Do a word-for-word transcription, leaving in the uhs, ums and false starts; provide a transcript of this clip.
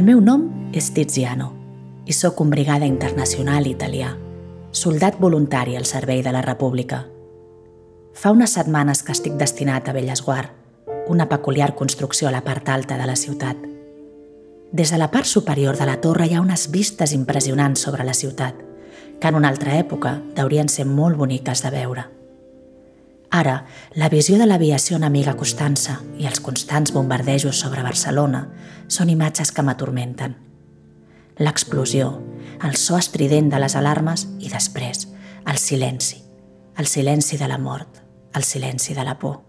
meu nom és Tiziano i sóc un brigada internacional italià, soldat voluntari al servei de la República. Fa unes setmanes que estic destinat a Bellesguard, una peculiar construcció a la part alta de la ciutat. Des de la part superior de la torre hi ha unes vistes impressionants sobre la ciutat, que en una altra època deurien ser molt boniques de veure. Ara, la visió de l'aviació enemiga acostant-se i els constants bombardejos sobre Barcelona són imatges que m'atormenten. L'explosió, el so estrident de les alarmes i després el silenci, el silenci de la mort, el silenci de la por.